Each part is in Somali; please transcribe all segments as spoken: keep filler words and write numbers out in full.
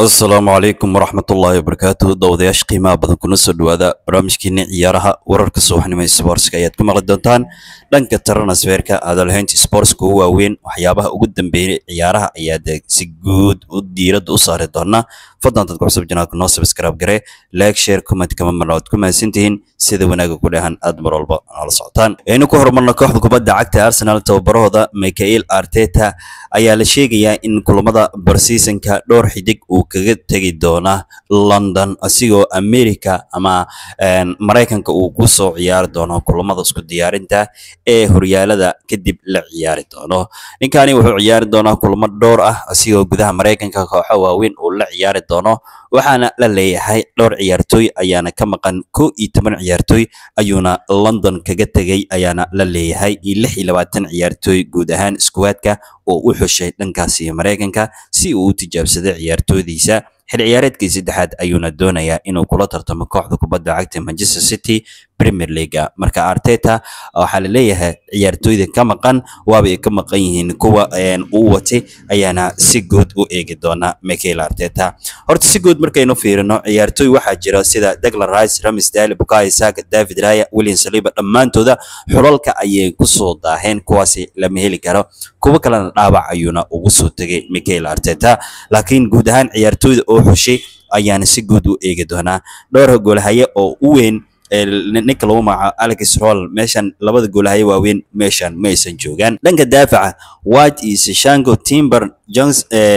السلام عليكم ورحمة الله وبركاته دودياش قيمة بدن كنا سدوادا برامجكيني عيارها وررك سوحنما سبورتس كايات كما قدنتان دhanka transferka adalhaynta sportska ugu waaweyn waxyaabaha ugu dambeeyay ciyaaraha ayaa si guud u diirada u saari doona fadlan dadku cusub janaadku noo subscribe gare like share comment kama marnaad ku maasantihiin sida wanaaga ku dhahan aad mar walba ala socotaan aynu ku horumarno kooxda kubadda cagta Arsenal tababarahooda Mikel Arteta ayaa la sheegayaa in kulamada barseasonka dhowr xidig uu kaga tagi doona London asigoo America ama Mareykanka uu ku soo ciyaar doono kulamada isku diyaarinta ee horyaalada kadib la ciyaari doono ninkani wuxuu ciyaari doonaa kulamo dhowr ah asigoo gudaha Mareykanka kooxo waaweyn uu la ciyaari doono waxaana la leeyahay dhowr ciyaartoy ayaana ka maqan kow iyo toban ciyaartoy ayuuna London kaga tagay ayaana la leeyahay lix iyo labaatan ciyaartoy guud ahaan squadka oo u xushay dhankaasi Mareykanka si uu u tijaabsado ciyaartoydiisa xil ciyaareedkii saddexaad ayuuna doonayaa inuu kula tartamo kooxda kubadda cagta Manchester City Premier League marka Arteta waxa la leeyahay ciyaartoyda ka maqan waaba ay ka maqan yihiin kuwa uu watay ayaana si guud u eegi doona Mikel Arteta horta si guud markaynu fiirino ciyaartoy waxa jira sida Declan Rice, Ramsdale, Bukayo Saka, David Raya, William Saliba dhamaantooda xulalka ayay ku soo daaheen kuwaasi lama heli karo kuwa kalena dhaawac ayuuna ugu soo tagay Mikel Arteta laakiin guud ahaan ciyaartoyda oo xushay ayaana si guud u eegi doona dhowr goolahaye oo u weyn ninka lagu magacaabo Alex Roll meeshan labada goolahaye waaweyn meeshan maysan joogaan dhanka daafaca White iyo Shango Timber Jones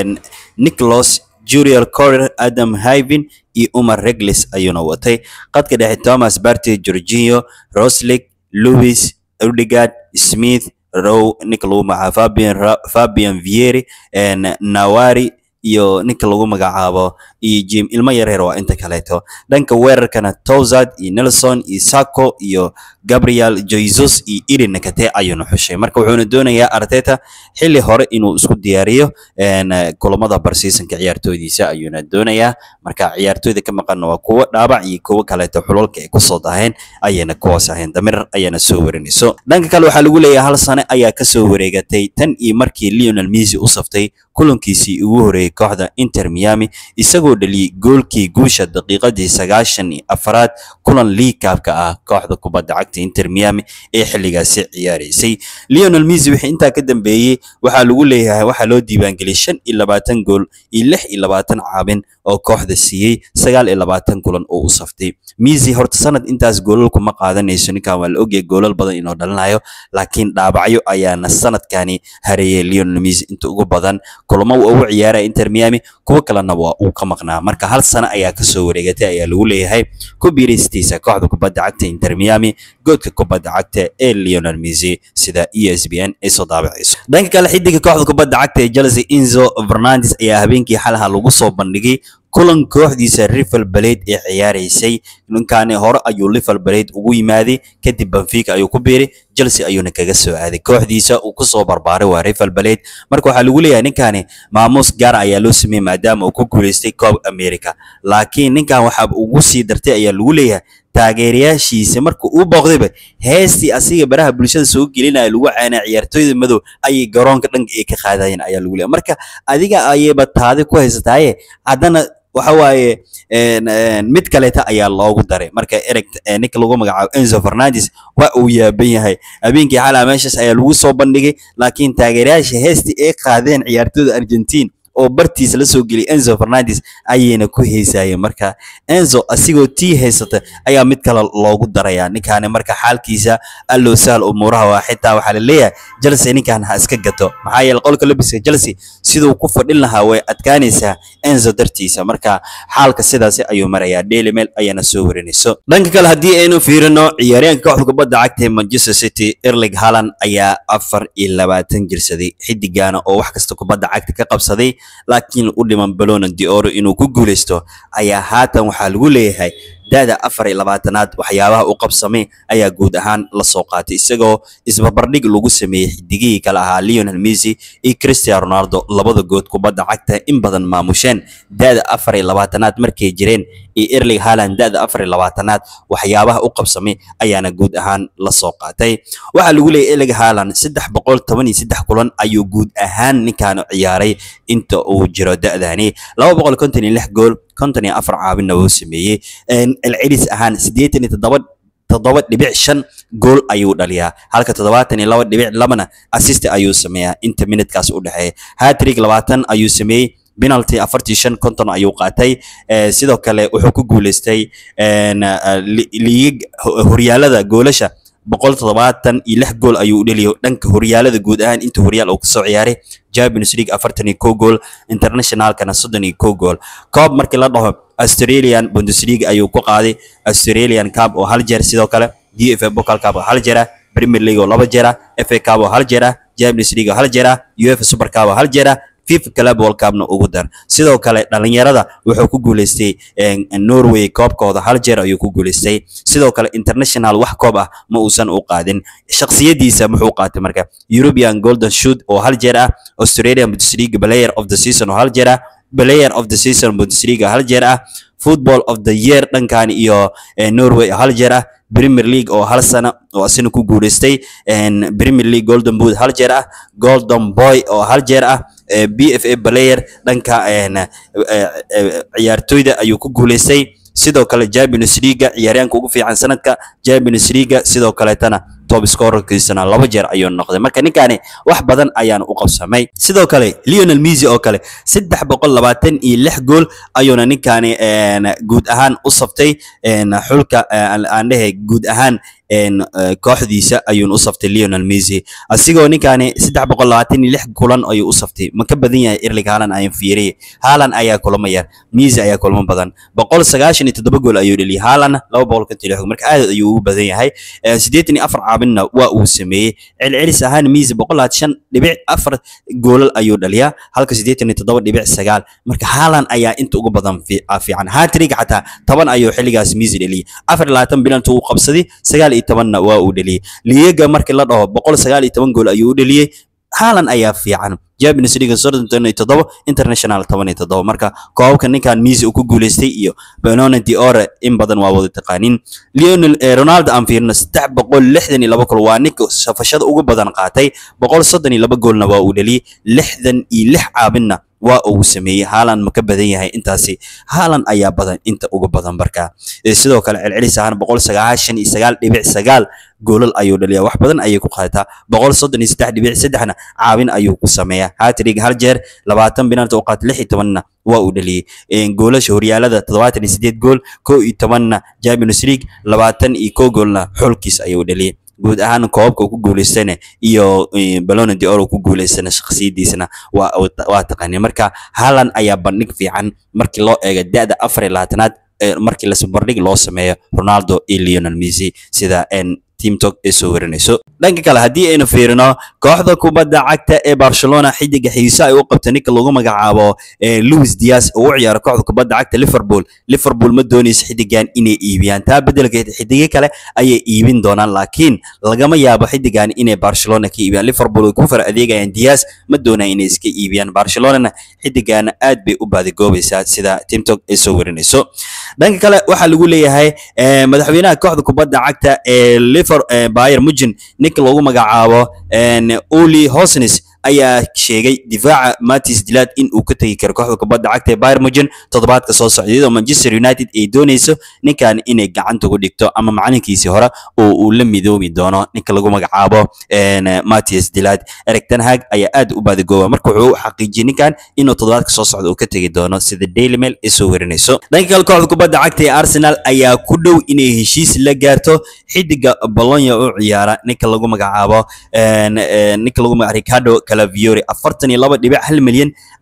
Nicholas Juriel Correr Adam Hyvin iyo Umar Reglis ayuuna watay qadka dhexe Thomas Partey Jorginho Roslik Lewis Odegaard Smith Rowe ninka lagu magacaabo Fabian Fabian Vieri Nawari iyo ninka lagu magacaabo iyo Jim ilma yareer waa inta kaleeto dhanka weerarkana Trossard iyo Nelson iyo Sako iyo Gabriel Jesus iyo Eden Nakate ayuuna xushay marka wuxuuna doonayaa Arteta xilli hore inuu isku diyaariyo kulamada barseasonka ciyaartoydiisa ayuuna doonayaa marka ciyaartoyda ka maqan waa kuwa dhaabac iyo kuwa kaleeto xulalka ay ku soo daaheen ayana kuwaas ahayn damir ayana soo warinayso dhanka kale waxa lagu leeyahay hal sano ayaa ka soo wareegatay tan iyo markii Lionel Messi u saftay kulankiisii ugu horeeyay kooxda Inter Miami isagoo dhaliyay goolkii guusha daqiiqadii sagaashan iyo afar kulan League Cup-ka ah kooxda kubadda cagta Inter Miami ee xilligaasi ciyaareysay Lionel Messi wixii inta ka dambeeyay waxa lagu leeyahay waxa loo diiwaan geliyay shan iyo labaatan gool iyo lix iyo labaatan caabin oo kooxda siiyay sagaal iyo labaatan kulan oo u saftay Messi horta sanad intaas goolal kuma qaadanayso ninkan waa la ogyahay goolal badan inuu dhalanayo laakiin dhaabacyo ayaana sanadkani hareeyay Lionel Messi inta ugu badan kulamo uu ugu ciyaaray Inter Miami kuwa kalena waa uu ka maqnaa marka hal sano ayaa ka soo wareegatay ayaa lagu leeyahay ku biiristiisa kooxda kubadda cagta Inter Miami goodka kubadda cagta ee Lionel Messi sida E S P N ay soo daabacayso dhanka kale xidiga kooxda kubadda cagta ee Chelsea Enzo Fernandez ayaa habeenkii xalaha lagu soo bandhigay kulan kooxdiisa Liverpool Blade ee ciyaareysay ninkani hore ayuu Liverpool Blade ugu yimaaday kadib Benfica ayuu ku biiray Chelsea ayuuna kaga soo aaday kooxdiisa uu ku soo barbaaray waa Liverpool Blade marka waxa lagu leeyahay ninkani maamuus gaar ayaa loo sameeyay maadaama uu ku guuleystay Copa America laakiin ninkan waxa ugu sii dartay ayaa lagu leeyahay taageerayaashiisa markuu u booqdayba heestii asiga baraha bulshada soo gelinaya lagu caana ciyaartoyda madow ay garoonka dhanka ay ka qaadayeen ayaa lagu leeyahay marka adiga ayayba taadi ku haysataaye haddana waxa waaye mid kaleeta ayaa loogu daray marka ereg ninka lagu magacaabo Enzo Fernandez waa uu yaaban yahay habeenkii xalaa meeshaas ayaa lagu soo bandhigay laakiin taageerayaasha heestii ay qaadeen ciyaartoyda Argentina oo bartiis la soo geliyay Enzo Fernandez ayayna ku heesayeen marka Enzo asigoo tii heysata ayaa mid kale loogu darayaa ninkan marka xaalkiisa allo sahal umuraha waa xitaa waxa la leeyahay Chelsea ninkan ha iska gato maxaa yeelay qolka labiska Chelsea sidoo ku fadhin lahaa way adkaanaysaa Enzo dartiisa marka xaalka sidaas ayuu marayaa Daily Mail ayana soo warinayso dhanka kale hadii aynu fiirino ciyaaryahanka kooxda kubadda cagta Manchester City Erling Haaland ayaa afar iyo labaatan jirsaday xidigana oo wax kasta kubadda cagta ka qabsaday laakiin u dhiman Ballon d'Or inuu ku guuleysto ayaa haatan waxa lagu leeyahay da'da afar iyo labaatanaad waxyaabaha u qabsamay ayaa guud ahaan la soo qaatay isagoo isbarbardhig lagu sameeyay xidigihii kala ahaa Lionel Messi iyo Cristiano Ronaldo labada good kubadda cagta in badan maamusheen da'da afar iyo labaatanaad markay jireen iyo Erling Haaland da'da afar iyo labaatanaad waxyaabaha u qabsamay ayaana guud ahaan la soo qaatay waxa lagu leeyahay Erling Haaland saddex boqol toban iyo saddex kulan ayuu guud ahaan ninkan ciyaaray inta uu jiro da'dani laba boqol konton iyo lix gool konton iyo afar caabinna wuu sameeyay العريس أهان سديتني تضبط تضبط لبيع شن جول أيو داليا هالك تضبطني لو لبيع لمنا أسيست أيو سميها أنت منت كاس أولها هاتريك لواتن أيو سمي بينالتي أفرتيشن كنتن أيو قاتي سيدو كله وحكو جولستي ليج هريالة ذا جولشة بقول تضبطن إله جول أيو دليو دنك هريالة ذا جود أهان أنت هريال أو كسعياري جاب نسريق أفرتني كو جول انترناشنال كان صدني كو جول كاب مركي لضهم أستراليان بوندسليغا أيو كو قادي أستراليان كاب أو هالجير سيدو كلا دي اف بوكال كاب هالجيرا بريمير ليغ أو لابا جيرا اف اي كاب هالجيرا جاب نسريغا هالجيرا يو اف سوبر كاب هالجيرا فيفا كلاب وول كابنا ugu dar sidoo kale dhalinyarada wuxuu ku guuleystay Norway koobkooda hal jeer ayuu ku guuleystay sidoo kale international wax koob ah ma uusan u qaadin shakhsiyadiisa muxuu qaatay marka European Golden Shoot oo hal jeer ah Australian Bundesliga Player of the Season oo hal jeer ah Player of the Season Bundesliga hal jeer ah Football of the Year dhankan iyo Norway hal jeer ah Premier League oo hal sano oo asina ku guuleystay Premier League Golden Boot hal jeer ah Golden Boy oo hal jeer ah B F A Player dhanka ciyaartoyda ayuu ku guuleystay sidoo kale Champions League ciyaaryahanka ugu fiican sanadka Champions League sidoo kale tana top scorer kiisana laba jeer ayuu noqday marka ninkani wax badan ayaan u qabsamay sidoo kale Lionel Messi oo kale saddex boqol labaatan iyo lix gool ayuuna ninkani guud ahaan u saftay xulka aan dhahay guud ahaan kooxdiisa ayuu u saftay Lionel Messi asigoo ninkani saddex boqol labaatan iyo lix kulan ayuu u saftay ma ka badan yahay Erling Haaland ayaan fiiriyay Haaland ayaa kulama yar Messi ayaa kulama badan boqol sagaashan iyo toddoba gool ayuu dhaliyay Haaland laba boqol konton iyo lix marka aad ayuu ugu badan yahay siddeetan iyo afar caabinna waa uu sameeyay celcelis ahaan Messi boqol labaatan iyo shan dhibic afar gool ayuu dhaliyaa halka siddeetan iyo toddoba dhibic sagaal marka Haaland ayaa inta ugu badan fiican hat-trick xataa toban ayuu xilligaas Messi dhaliyay afar iyo labaatan bilantu uu qabsaday sagaal iyo toban waa uu dhaliyay liiga markii la dhaho boqol sagaal iyo toban gool ayuu u dhaliyay Haaland ayaa fiican Champions League soddon iyo toddoba international toban iyo toddoba marka koobka ninkan Messi uu ku guuleystay iyo Ballon d'Or in badan waa wada taqaanin Lionel Ronaldo aan fiirno saddex boqol lixdan iyo laba gool waa ninka safashada ugu badan qaatay boqol soddon iyo laba goolna waa uu dhaliyay lixdan iyo lix caabinna waa uu sameeyay Haaland ma ka badan yahay intaasi Haaland ayaa badan inta ugu badan marka sidoo kale celcelis ahaan boqol sagaashan iyo sagaal dhibic sagaal goolal ayuu dhaliyaa wax badan ayay ku qaataa boqol soddon iyo saddex dhibic saddex na caawin ayuu ku sameeyaa hat-trick hal jeer labaatan binaanta oo qaat lix iyo toban na waa uu dhaliyay goolasha horyaalada toddobaatan iyo siddeed gool kow iyo toban na Champions League labaatan iyo kow goolna xulkiis ayuu dhaliyay guud ahaan koobka ku guuleystana iyo Ballon d'Or ku guuleystana shakhsiyadiisana waa waa taqaanay marka Haaland ayaa bandhig fiican markii loo eego da'da afar iyo labaatanaad markii la sbardhig loo sameeyo Ronaldo iyo Lionel Messi sida en team talk ee soo warinayso dhanka kale hadii aynu fiirino kooxda kubadda cagta ee Barcelona xidiga xiisa ay u qabtay ninka lagu magacaabo Luis Diaz oo u ciyaara kooxda kubadda cagta Liverpool Liverpool ma doonayso xidigan inay iibiyaan taa bedelkeeda xidiga kale ayay iibin doonaan laakiin lagama yaabo xidigan inay Barcelona ka iibiyaan Liverpool ku far adeegayaan Diaz ma doonayaan inay iska iibiyaan Barcelona xidigan aad bay u baadigoobaysaa sida team talk ee soo warinayso dhanka kale waxa lagu leeyahay madaxweynaha kooxda kubadda cagta ee Liverpool Bayern Munich ninka lagu magacaabo Uli Hoeneß ayaa sheegay difaaca Matthias de Ligt in uu ka tagi karo kooxda kubadda cagta ee Bayern Munich toddobaadka soo socday oo Manchester United ay doonayso ninkan inay gacanta ugu dhigto ama macalinkiisii hore oo uu la midoobi doono ninka lagu magacaabo Matthias de Ligt Erik ten Hag ayaa aad u baadigooba marka wuxuu xaqiijiyay ninkan inuu toddobaadka soo socdo uu ka tagi doono sida Daily Mail ay soo warinayso dhanka kale kooxda kubadda cagta ee Arsenal ayaa ku dhow inay heshiis la gaarto xidiga Bologna oo ciyaara ninka lagu magacaabo ninka lagu magacaabo Ricardo Calafiori afartan iyo laba dhibic hal milyan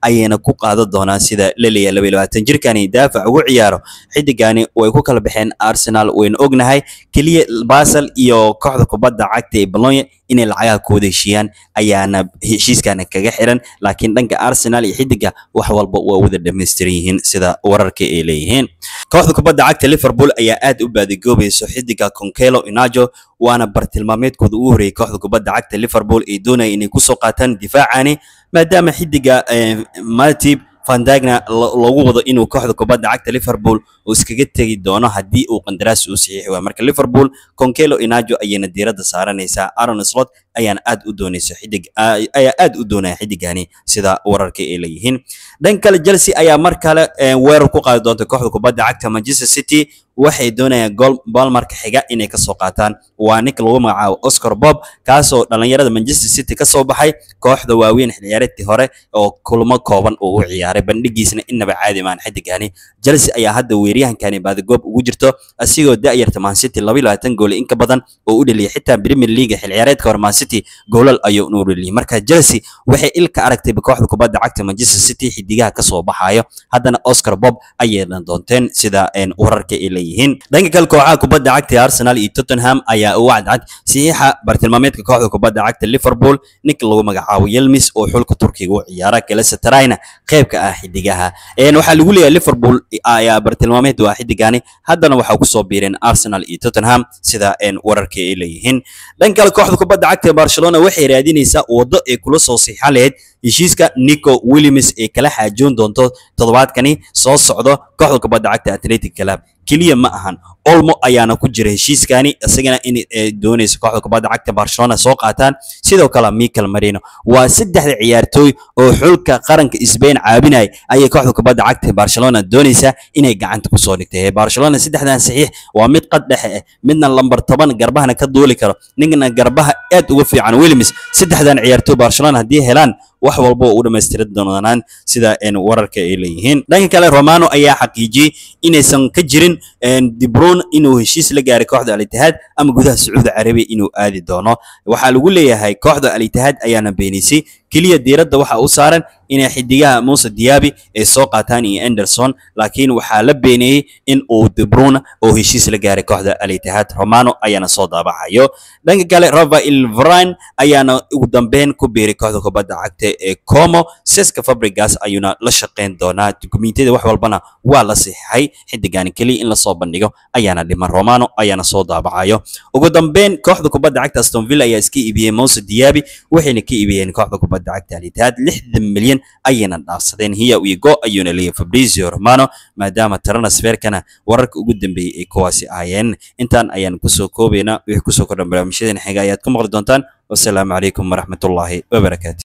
ayayna ku qaado doonaan sida la leeyahay laba iyo labaatan jirkani daafac ugu ciyaaro xidigani way ku kala baxeen Arsenal wayna ognahay kaliya Basel iyo kooxda kubadda cagta ee Bologna inay lacagaha kooda heshiiyaan ayaana heshiiskana kaga xiran laakiin dhanka Arsenal iyo xidiga wax walba waa wada dhameystiran yihiin sida wararka ay leeyihiin kooxda kubadda cagta Liverpool ayaa aad u baadigoobayso xidiga Concelo Inajo waana bartilmaameedkooda ugu horeeyay kooxda kubadda cagta Liverpool ay doonayeen inay ku soo qaataan difaacani maadaama xidiga Matip Van Dijkna lagu wado inuu kooxda kubadda cagta Liverpool uu iskaga tagi doono hadii uu qandaraas u saxiixo waa marka Liverpool Concelo Inajo ayayna diiradda saaranaysaa Arne Slot ayaan aad u doonaysa xidig ayaa aad u doonaya xidigani sida wararka ay leeyihiin dhan kale Chelsea ayaa mar kale weerar ku qaadi doonta kooxda kubadda cagta Manchester City waxay doonayaan gool balmarka xiga inay ka soo qaataan waa nik lagu magacaabo Oscar Bob kaasoo dhalinyarada Manchester City ka soo baxay kooxda waaweyn xilciyaareedkii hore oo kulmo kooban oo u ciyaaray bandhigiisna inaba caadi maan xidigani Chelsea ayaa hadda weeryahankani baadagoob ugu jirto asigoo da'yarta Man City laba iyo labaatan gool in ka badan oo u dhaliyay xitaa Premier League xilciyaareedka hore Man City goolal ayuu u dhaliyay marka Chelsea waxay ilka aragtay kooxda kubadda cagta Manchester City xidigaha ka soo baxayo haddana Oscar Bob ayay doonteen sida een wararka ay leeyihiin dhanka kale kooxaha kubadda cagta Arsenal iyo Tottenham ayaa u wacdcad saxiixa bartilmaameedka kooxda kubadda cagta Liverpool nik lagu magacaabo Yilmaz oo xulka Turkiga u ciyaara Galatasaray qayb ka ah xidigaha een waxa lagu leeyahay Liverpool ayaa bartilmaameed waa xidigani haddana waxa ku soo biireen Arsenal iyo Tottenham sida een wararka ay leeyihiin dhanka kale kooxda kubadda cagta Barcelona waxay raadinaysaa wado ay kula soo saxiixan lahayd heshiiska Nico Williams ee kala xaajoon doonto toddobaadkani soo socdo kooxda kubadda cagta Athletic Club kaliya ma ahan Olmo ayaana ku jira heshiiskani asagana in doonayso kooxda kubadda cagta Barcelona soo qaataan sidoo kale Mikel Merino waa saddexda ciyaartooy oo xulka qaranka Spain caabinay ayay kooxda kubadda cagta Barcelona doonaysa inay gacanta ku soo dhigtay Barcelona saddexdan saxiix waa mid qad dhexe midna lambar toban garbahana ka duuli karo ningna garbaha aad uga fiican Williams saddexdan ciyaartooy Barcelona hadii helaan wax walba oo u dhameystir doonaan sida een wararka ay leeyihiin dhanka kale Romano ayaa xaqiijiyay inaysan ka jirin een De Bruyne inuu heshiis la gaaray kooxda Al Ittihad ama gudaha Sacuudi Carabiya inuu aadi doono waxa lagu leeyahay kooxda Al Ittihad ayaana beenisay kaliya diiradda waxa uu saaran inay xidigaha Musa Diaby ay soo qaataan iyo Anderson laakiin waxa la beeniyay in uu De Bruyne oo heshiis la gaaray kooxda Al Ittihad Romano ayaana soo daabacayo dhanka kale Rafael Varane ayaana ugu dambeyn ku biiray kooxda kubadda cagta ee Como Cesc Fabregas ayuna la shaqeyn doonaa dukumiintiyada wax walbana waa la saxiixay xidigani kaliya in la soo bandhigo ayaana dhiman Romano ayaana soo daabacayo ugu dambeyn kooxda kubadda cagta Aston Villa ayaa iska iibiyay Musa Diaby waxayna ka iibiyeen kooxda kubadda cagta Al Ittihad lixdan milyan ayayna dhaafsadeen hiya iyo go ayuuna leeyahay Fabrizio Romano maadaama transferkana wararka ugu dambeeyay ay kuwaasi ahaayeen intaan ayaan ku soo koobayna wixii ku soo kordhan barnaamijyadeena xiga ayaad ku maqli doontaan wassalaamu calaykum waraxmatullaahi wabarakaatuh